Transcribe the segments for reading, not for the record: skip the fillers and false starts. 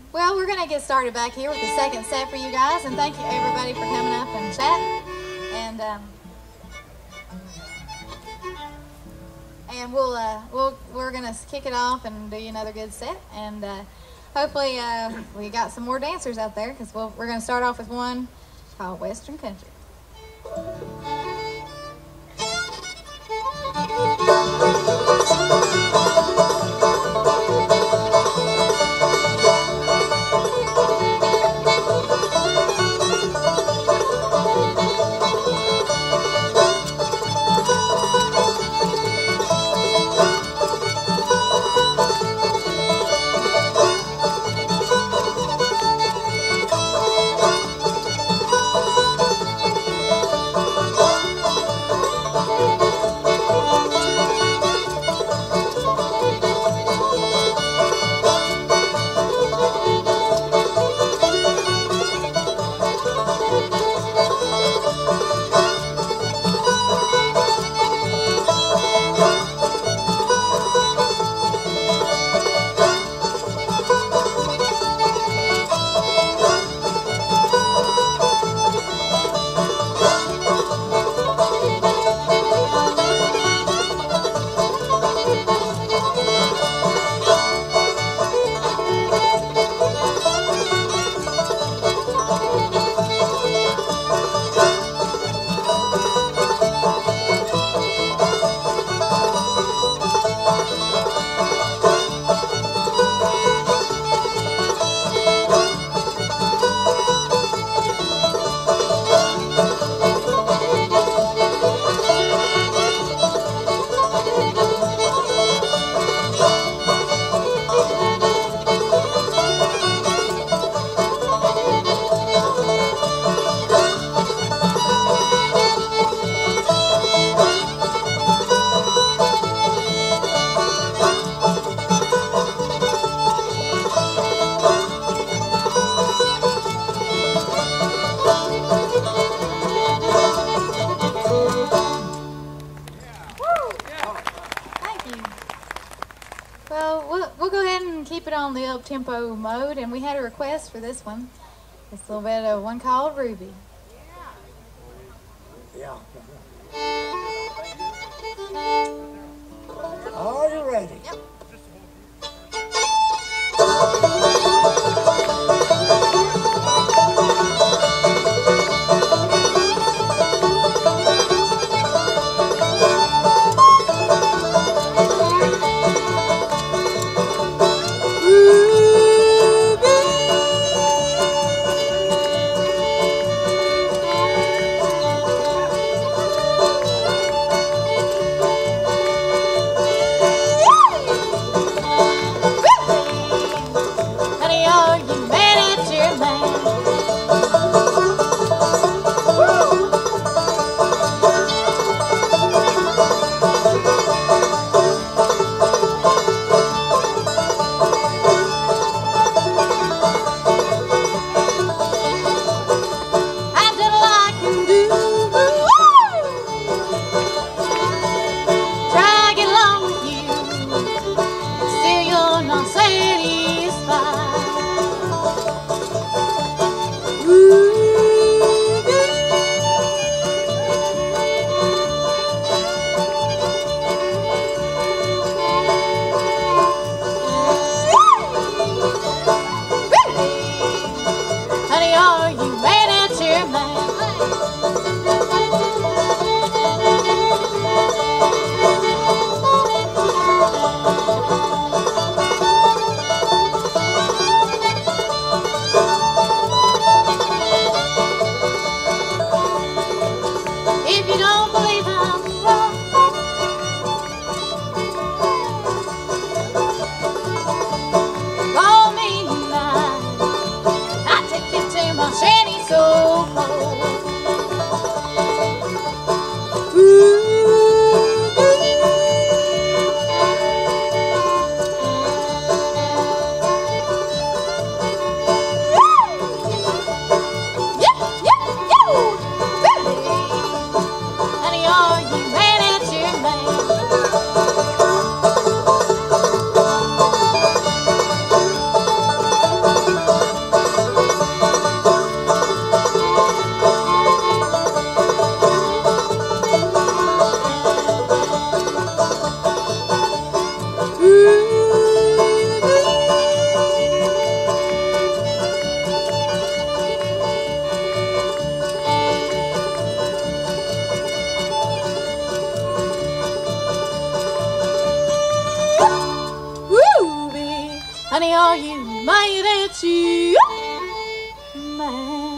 Well, we're going to get started back here with the second set for you guys, and thank you everybody for coming up and chatting. And we're going to kick it off and do you another good set, and hopefully we got some more dancers out there, because we're going to start off with one called Western Country. Tempo mode, and we had a request for this one. It's a little bit of one called Ruby. Yeah. Are you ready? Yep. made it to man.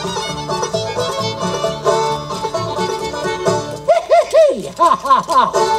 Ha ha ha!